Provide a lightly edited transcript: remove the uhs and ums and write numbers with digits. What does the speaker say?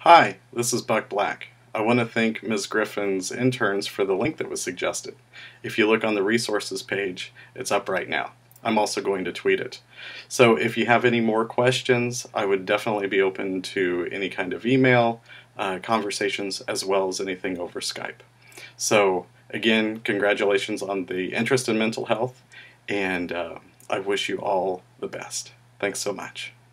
Hi, this is Buck Black. I want to thank Ms. Griffin's interns for the link that was suggested. If you look on the resources page, it's up right now. I'm also going to tweet it. So if you have any more questions, I would definitely be open to any kind of email, conversations, as well as anything over Skype. So again, congratulations on the interest in mental health, and I wish you all the best. Thanks so much.